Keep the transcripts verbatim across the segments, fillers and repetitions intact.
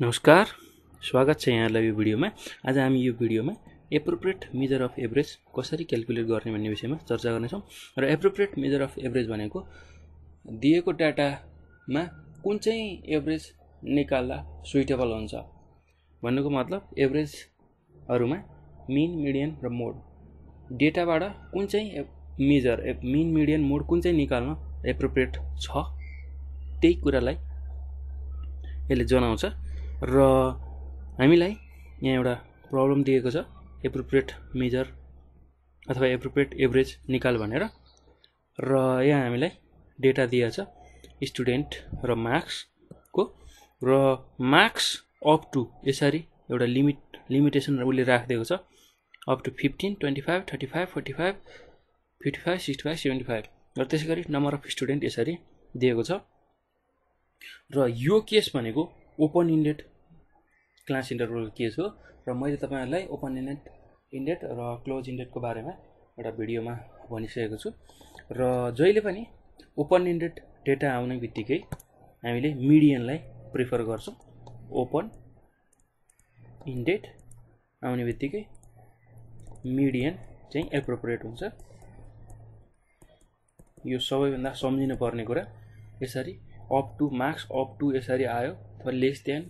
नमस्कार, स्वागत छ यहाँलाई यो भिडियोमा। आज हामी यो भिडियोमा एप्रोप्रिएट मेजर अफ एभरेज कसरी क्याल्कुलेट गर्ने भन्ने विषयमा चर्चा गर्नेछौँ। र एप्रोप्रिएट मेजर अफ एभरेज भनेको दिएको डाटामा कुन चाहिँ एभरेज निकाल्दा सुइटेबल हुन्छ भन्नुको मतलब एभरेजहरुमा मिन, मिडियन र मोड डेटाबाट कुन चाहिँ मेजर मिन, मिडियन, मोड कुन चाहिँ निकाल्न एप्रोप्रिएट छ त्यही कुरालाई यसले जनाउँछ। र हामीलाई यहाँ एउटा प्रब्लम दिएको छ एप्रोप्रिएट मेजर अथवा एप्रोप्रिएट एभरेज निकाल भनेर। र यहाँ हामीलाई डेटा दिएको छ स्टुडेन्ट र मार्क्स को र मार्क्स अप टु यसरी एउटा लिमिट लिमिटेसन उसले राखिदिएको छ up to fifteen, twenty five, thirty five, forty five, fifty five, sixty five, seventy five र त्यसैगरी नम्बर अफ स्टुडेन्ट यसरी दिएको छ। र यो केस भनेको open ended class interval case हो। र मैले तपाईहरुलाई ओपन इन्डेड इन्डेड र क्लोज इन्डेडको बारेमा एउटा भिडियोमा भनिसकेको छु। र जहिले पनि ओपन इन्डेड डेटा आउने बित्तिकै हामीले मिडियनलाई प्रिफर गर्छौं। ओपन इन्डेड आउने बित्तिकै मिडियन चाहिँ एप्रोप्रिएट हुन्छ। यो सबैभन्दा सम्झिनु पर्ने कुरा। यसरी up to marks up to यसरी आयो अथवा लेस देन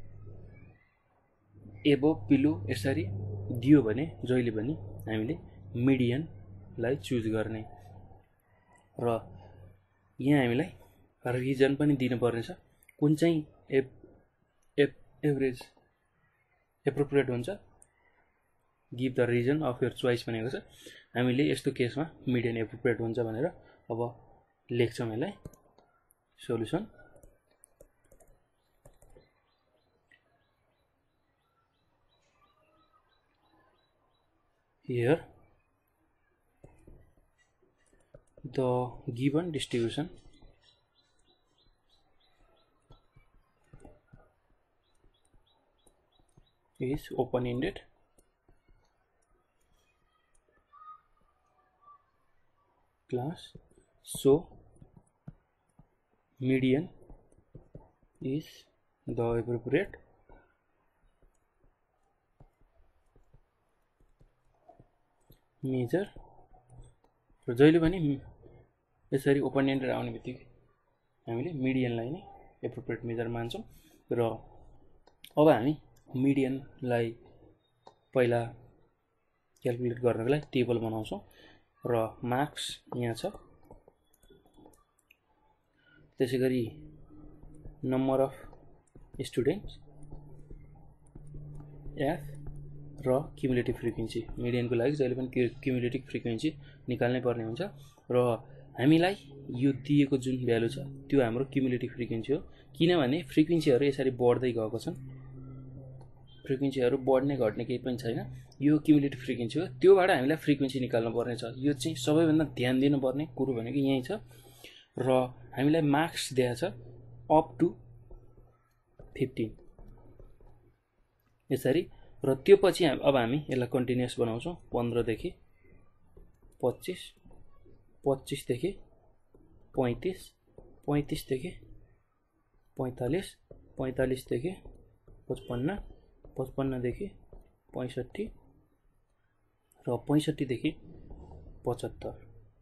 एबो बिलो यसरी दियो भने जहिले पनि हामीले मिडियनलाई चुज गर्ने। र यहाँ हामीलाई रिजन पनि दिनुपर्ने छ कुन चाहिँ एप एप एभरेज एप्रोप्रिएट हुन्छ। Give the reason of your choice भनेको छ। हामीले यस्तो केसमा मिडियन एप्रोप्रिएट हुन्छ भनेर अब लेख्छौं यसलाई। Solution here the given distribution is open-ended class, so median is the appropriate measure. र जहिले पनि यसरी ओपन एन्डेड आउने बित्तिकै हामीले मिडियनलाई नै एप्रोप्रिएट मेजर मान्छौं। र अब हामी मिडियनलाई पहिला क्याल्कुलेट गर्नको लागि टेबल बनाउँछौं। र मार्क्स यहाँ छ, त्यसैगरी नम्बर अफ स्टुडेन्ट्स एफ र क्युमुलेटिभ फ्रिक्वेन्सी। मिडियनको लागि जहिले पनि क्युमुलेटिभ फ्रिक्वेन्सी निकाल्नै पर्ने हुन्छ। र हामीलाई यो दिएको जुन भ्यालु छ त्यो हाम्रो क्युमुलेटिभ फ्रिक्वेन्सी हो। किनभने फ्रिक्वेन्सीहरु यसरी बढ्दै गएको छन्। फ्रिक्वेन्सीहरु बढ्ने घट्ने केही पनि छैन। यो क्युमुलेटिभ फ्रिक्वेन्सी हो। त्योबाट हामीलाई फ्रिक्वेन्सी निकाल्नु पर्ने छ। यो चाहिँ सबैभन्दा ध्यान दिनुपर्ने कुरो भनेको यही छ। र हामीलाई मार्क्स दिएको छ अप टु फिफ्टीन यसरी। र त्यो पछि अब हामी यसलाई कन्टिन्युअस बनाउँछौं। पन्ध्र देखि पच्चीस, पच्चीस देखि पैंतीस, पैंतीस देखि पैंतालीस, पैंतालीस देखि पचपन्न, पचपन्न देखि पैंसठी र पैंसठी देखि पचहत्तर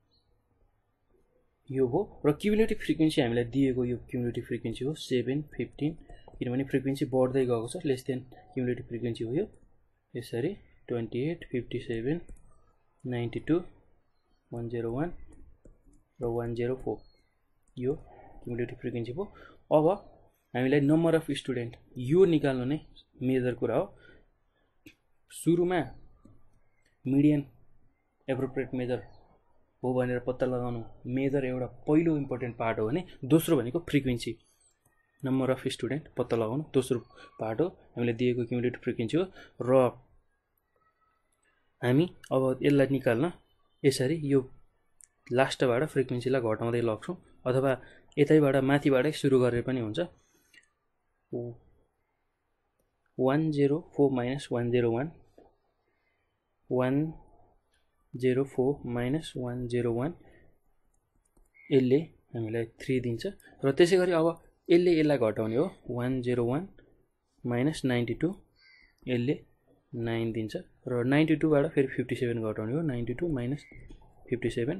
यो हो। र क्युमुलेटिभ फ्रिक्वेन्सी हामीलाई दिएको यो क्युमुलेटिभ फ्रिक्वेन्सी हो सेभेन, फिफ्टीन। किनभने फ्रिक्वेन्सी बढ्दै गएको छ। लेस देन क्युमुलेटिभ फ्रिक्वेन्सी हो यो। यसरी twenty eight, fifty seven, ninety two, one zero one र वन जीरो फोर यो क्युमुलेटिभ फ्रिक्वेन्सी हो। अब हामीलाई नम्बर अफ स्टुडेन्ट यो निकाल्नु नै मेजर कुरा हो। सुरुमा मिडियन एप्रोप्रिएट मेजर हो भनेर पत्ता लगाउनु मेजर एउटा पहिलो इम्पोर्टेन्ट पार्ट हो भने दोस्रो भनेको फ्रिक्वेन्सी नम्बर अफ स्टुडेन्ट पत्ता लगाउनु दोस्रो पार्ट हो। हामीले दिएको क्युमुलेटिभ फ्रिक्वेन्सी हो। र हामी अब यसलाई निकाल्न यसरी यो लास्टबाट फ्रिक्वेन्सीलाई घटाउँदै लग्छौं अथवा यतैबाट माथिबाटै सुरु गरेर पनि हुन्छ। One zero four minus one zero one, one zero four minus one zero one यसले हामीलाई थ्री दिन्छ। र त्यसैगरी अब यसले यसलाई घटाउने हो one zero one minus ninety two यसले नाइन दिन्छ र नाइन्टी टू बाट फेरि फिफ्टी सेभेन घटाउने हो ninety two minus fifty seven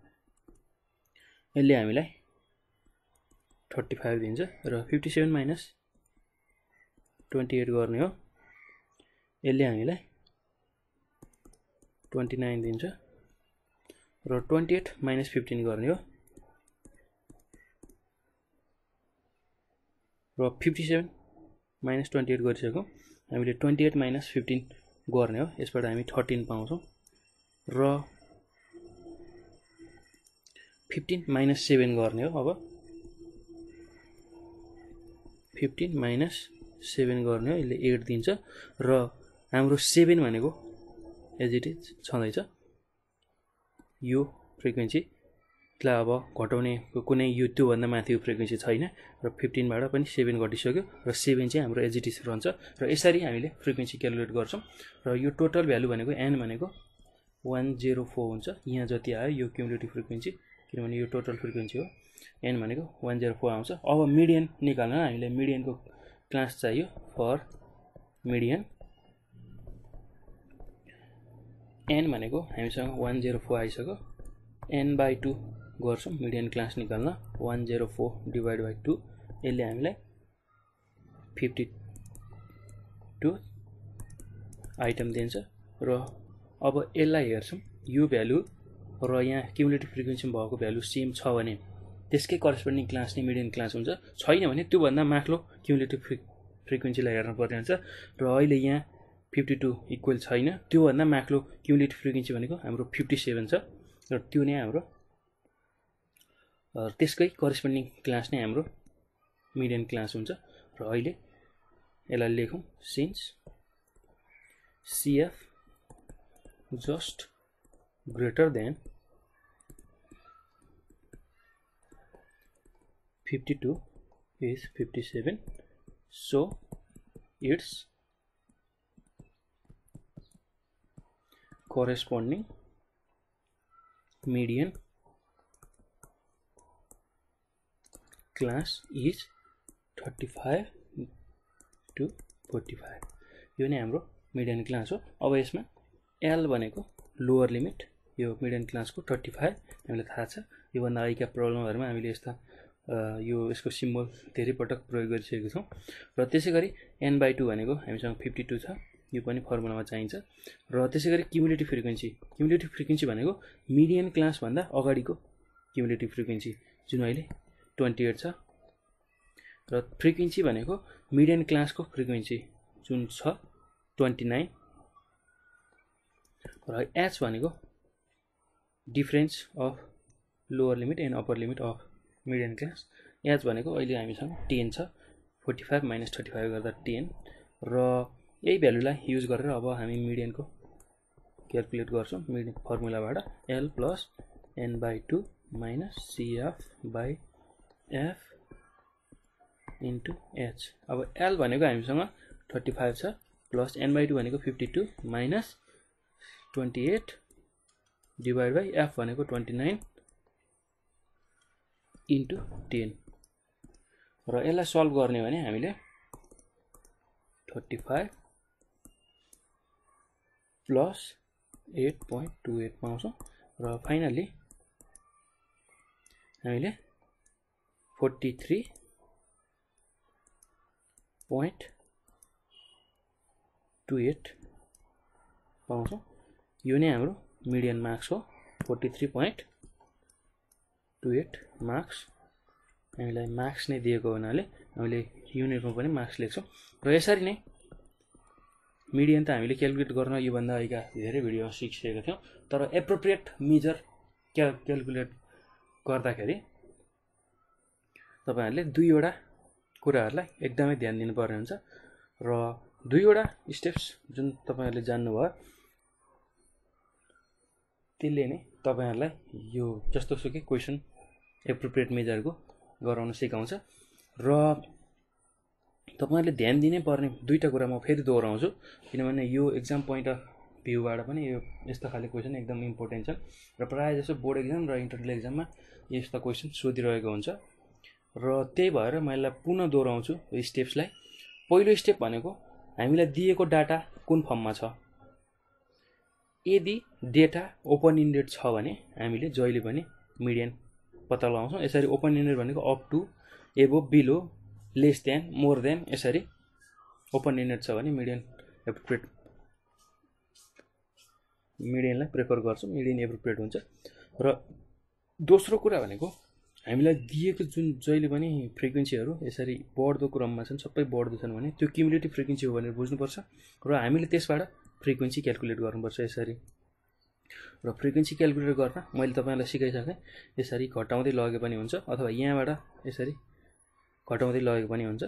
यसले हामीलाई थर्टी फाइभ दिन्छ र fifty seven minus twenty eight गर्ने हो यसले हामीलाई ट्वेन्टी नाइन दिन्छ र ट्वेन्टी एट माइनस फिफ्टीन गर्ने हो र fifty seven minus twenty eight गरिसक्यौँ हामीले ट्वेन्टी एट माइनस फिफ्टीन गर्ने हो यसबाट हामी थर्टीन पाउँछौँ र फिफ्टीन माइनस सेभेन गर्ने हो अब फिफ्टीन माइनस सेभेन गर्ने हो यसले एट दिन्छ र हाम्रो सेभेन भनेको एज इट इज छँदैछ यो फ्रिक्वेन्सीलाई अब घटाउने कुनै यो त्योभन्दा माथिको फ्रिक्वेन्सी छैन र फिफ्टीन बाट पनि सेभेन घटिसक्यो र सेभेन चाहिँ हाम्रो एज इट इज रहन्छ र यसरी हामीले फ्रिक्वेन्सी क्यालकुलेट गर्छौँ र यो टोटल भ्यालु भनेको एन भनेको वन जीरो फोर हुन्छ यहाँ जति आयो यो क्युमुलेटिभ फ्रिक्वेन्सी किनभने यो टोटल फ्रिक्वेन्सी हो एन भनेको वन जीरो फोर आउँछ अब मिडियन निकाल्न हामीले मिडियनको क्लास चाहियो फर मिडियन एन भनेको हामीसँग वन जीरो फोर आइसक्यो एन बाई टू गर्छौँ मिडियन क्लास निकाल्न one zero four divide by two यसले हामीलाई फिफ्टी टू आइटम दिन्छ र अब यसलाई हेर्छौँ यो भ्यालु र यहाँ क्युमुलेटिभ फ्रिक्वेन्सीमा भएको भ्यालु सेम छ भने त्यसकै करस्पोन्डिङ क्लास नै मिडियन क्लास हुन्छ छैन भने त्योभन्दा माथिल्लो क्युमुलेटिभ फ्रि फ्रिक्वेन्सीलाई हेर्नु पर्ने हुन्छ र अहिले यहाँ फिफ्टी टू इक्वल छैन त्योभन्दा माथिल्लो क्युमुलेटिभ फ्रिक्वेन्सी भनेको हाम्रो फिफ्टी सेभेन छ र त्यो नै हाम्रो त्यसकै करस्पोन्डिङ क्लास नै हाम्रो मिडियन क्लास हुन्छ र अहिले यसलाई लेखौँ since CF just greater than fifty two is fifty seven so its corresponding median class is thirty five to forty five यो नै हाम्रो मिडियन क्लास हो अब यसमा L भनेको लोअर लिमिट यो मिडियन क्लासको थर्टी फाइभ हामीलाई थाहा छ योभन्दा अगाडिका प्रब्लमहरुमा हामीले यस्ता यो यसको सिम्बल धेरै पटक प्रयोग गरिसकेका छौं र त्यसैगरी n बाइ टू भनेको हामीसँग फिफ्टी टू छ यो पनि फर्मुलामा चाहिन्छ र त्यसैगरी क्युमुलेटिभ फ्रिक्वेन्सी क्युमुलेटिभ फ्रिक्वेन्सी भनेको मिडियन क्लास भन्दा अगाडिको क्युमुलेटिभ फ्रिक्वेन्सी जुन अहिले ट्वेन्टी एट छ र फ्रिक्वेन्सी भनेको मिडियन क्लासको फ्रिक्वेन्सी जुन छ ट्वेन्टी नाइन र h भनेको difference of lower limit and upper limit of median class h भनेको अहिले हामीसँग टेन छ forty five minus thirty five गर्दा टेन र यही भ्यालुलाई युज गरेर अब हामी मिडियनको क्याल्कुलेट गर्छौं मिडियन फर्मुलाबाट l plus n by two minus cf by f into h अब l भनेको हामीसँग थर्टी फाइभ छ प्लस n बाइ टू भनेको fifty two minus twenty eight divide by f भनेको ट्वेन्टी नाइन इन्टु टेन र यसलाई solve गर्ने भने हामीले thirty five plus eight point two eight पाउँछौं र फाइनली हामीले forty three point two eight पाउँछौं यो नै हाम्रो मिडियन मार्क्स हो forty three point two eight marks हामीलाई मार्क्स नै दिएको हुनाले हामीले युनिटमा पनि मार्क्स लेख्छौं र यसरी नै मिडियन त हामीले क्याल्कुलेट गर्न यो भन्दा अगाडिका धेरै भिडियो सिकिसकेका थियौं तर एप्रोप्रिएट मेजर क्याल्कुलेट गर्दाखेरि तपाईहरुले दुईवटा कुराहरुलाई एकदमै ध्यान दिनुपर्ने हुन्छ र दुईवटा स्टेप्स जुन तपाईहरुले जान्नुभयो त्यसले नै तपाईहरुलाई यो जस्तो सुकै क्वेशन एप्रोप्रिएट मेजरको गराउन सिकाउँछ र तपाईहरुले ध्यान दिनै पर्ने दुईटा कुरा म फेरि दोहोर्याउँछु किनभने यो एक्जाम पोइन्ट अफ भ्यूबाट पनि यो यस्ता खाले क्वेशन एकदम इम्पोर्टेन्ट छ र प्राय जसो बोर्ड एक्जाम र इन्टरनल एक्जाममा यस्ता क्वेशन सोधिरहेको हुन्छ र त्यही भएर मैले पुनः दोहोर्याउँछु यो स्टेप्सलाई पहिलो स्टेप भनेको हामीलाई दिएको डाटा कुन फर्ममा छ। यदि डेटा ओपन इन्डेड छ भने हामीले जहिले पनि मिडियन पत्ता लगाउँछौँ। यसरी ओपन इन्डेड भनेको up to, above, below, less than, more than, यसरी ओपन इन्डेड छ भने मिडियन एप्रोप्रिएट मिडियनलाई प्रेफर गर्छौँ, मिडियन एप्रोप्रिएट हुन्छ। र दोस्रो कुरा भनेको हामीलाई दिएको जुन जहिले पनि फ्रिक्वेन्सीहरू यसरी बढ्दो क्रममा छन्, सबै बढ्दो छन् भने त्यो क्युमुलेटिभ फ्रिक्वेन्सी हो भनेर बुझ्नुपर्छ र हामीले त्यसबाट फ्रिक्वेन्सी क्याल्कुलेट गर्नुपर्छ यसरी। र फ्रिक्वेन्सी क्याल्कुलेट गर्न मैले तपाईँलाई सिकाइसकेँ। यसरी घटाउँदै लगे पनि हुन्छ अथवा यहाँबाट यसरी घटाउँदै लगेको पनि हुन्छ,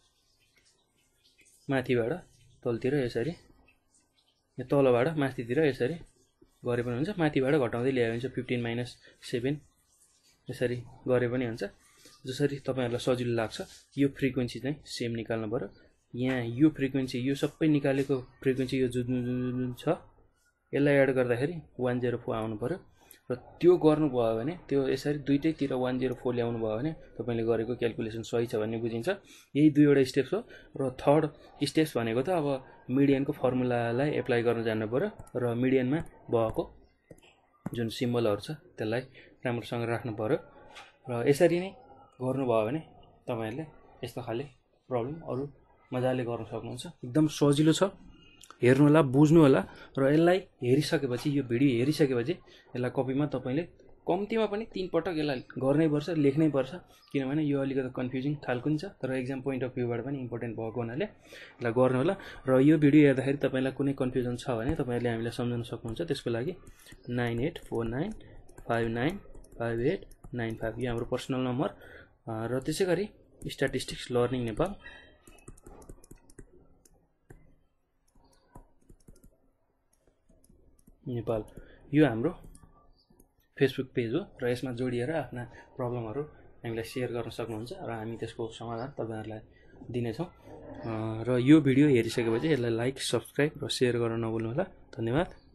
माथिबाट तलतिर यसरी, तलबाट माथितिर यसरी गरे पनि हुन्छ, माथिबाट घटाउँदै ल्याए हुन्छ, फिफ्टिन माइनस सेभेन यसरी गरे पनि हुन्छ। जसरी तपाईँहरूलाई सजिलो लाग्छ। यो फ्रिक्वेन्सी चाहिँ सेम निकाल्नु पर्यो। यहाँ यो फ्रिक्वेन्सी, यो सबै निकालेको फ्रिक्वेन्सी यो जुन जुन छ यसलाई एड गर्दाखेरि वान जिरो फोर आउनु पर्यो। र त्यो गर्नुभयो भने त्यो यसरी दुइटैतिर वान जिरो फोर ल्याउनु भयो भने तपाईँले गरेको क्याल्कुलेसन सही छ भन्ने बुझिन्छ। यही दुईवटा स्टेप्स हो। र थर्ड स्टेप्स भनेको त अब मिडियनको फर्मुलालाई एप्लाई गर्न जानु पर्यो र मिडियनमा भएको जुन सिम्बलहरू छ त्यसलाई राम्रोसँग राख्नु पर्यो। र यसरी नै गर्नुभयो भने तपाईँहरूले यस्तो खाले प्रब्लम अरू मजाले गर्न सक्नुहुन्छ। एकदम सजिलो छ, हेर्नु होला, बुझ्नु होला। र यसलाई हेरिसकेपछि, यो भिडियो हेरिसकेपछि यसलाई कपीमा तपाईँले कम्तीमा पनि तीन पटक यसलाई गर्नै पर्छ, लेख्नै पर्छ, किनभने यो अलिकति कन्फ्युजिङ खालको नि छ तर एक्जाम पोइन्ट अफ भ्यूबाट पनि इम्पोर्टेन्ट भएको हुनाले यसलाई गर्नु होला। र यो भिडियो हेर्दाखेरि तपाईँलाई कुनै कन्फ्युजन छ भने तपाईँहरूले हामीलाई सम्झाउन सक्नुहुन्छ। त्यसको लागि nine eight four nine five nine five eight nine five यो हाम्रो पर्सनल नम्बर। र त्यसै गरी स्ट्याटिस्टिक्स लर्निङ नेपाल नेपाल यो हाम्रो फेसबुक पेज हो र यसमा जोडिएर आफ्ना प्रब्लमहरू हामीलाई सेयर गर्न सक्नुहुन्छ र हामी त्यसको समाधान तपाईँहरूलाई दिनेछौँ। र यो भिडियो हेरिसकेपछि यसलाई लाइक, सब्सक्राइब र सेयर गर्न नभुल्नु होला। धन्यवाद।